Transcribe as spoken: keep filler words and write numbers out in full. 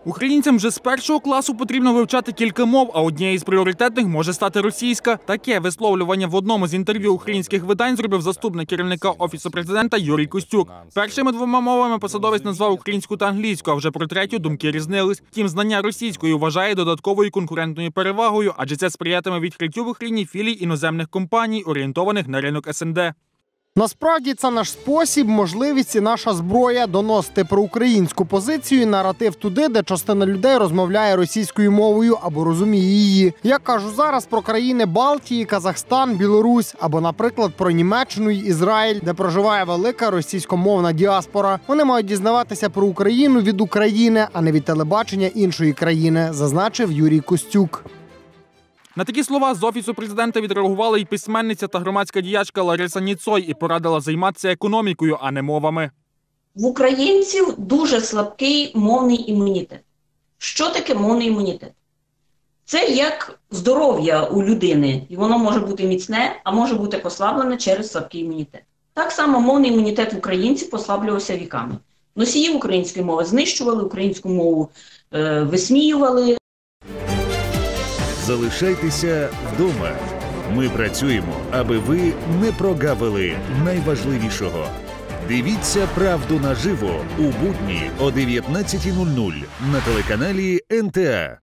Українцям вже з першого класу потрібно вивчати кілька мов, а однією з пріоритетних може стати російська. Таке висловлювання в одному з інтерв'ю українських видань зробив заступник керівника Офісу президента Юрій Костюк. Першими двома мовами посадовець назвав українську та англійську, а вже про третю думки різнились. Втім, знання російської вважає додатковою конкурентною перевагою, адже це сприятиме відкриттю в Україні філій іноземних компаній, орієнтованих на ринок ес ен де. Насправді це наш спосіб, можливість і наша зброя доносити про українську позицію і наратив туди, де частина людей розмовляє російською мовою або розуміє її. Я кажу зараз про країни Балтії, Казахстан, Білорусь або, наприклад, про Німеччину і Ізраїль, де проживає велика російськомовна діаспора. Вони мають дізнаватися про Україну від України, а не від телебачення іншої країни, зазначив Юрій Костюк. На такі слова з Офісу президента відреагувала і письменниця та громадська діячка Лариса Ніцой і порадила займатися економікою, а не мовами. В українців дуже слабкий мовний імунітет. Що таке мовний імунітет? Це як здоров'я у людини. І воно може бути міцне, а може бути послаблене через слабкий імунітет. Так само мовний імунітет в українців послаблювався віками. Носіїв української мови знищували, українську мову е, висміювали. Залишайтеся вдома. Ми працюємо, аби ви не прогавили найважливішого. Дивіться правду наживо у будні о дев'ятнадцятій нуль нуль на телеканалі ен те а.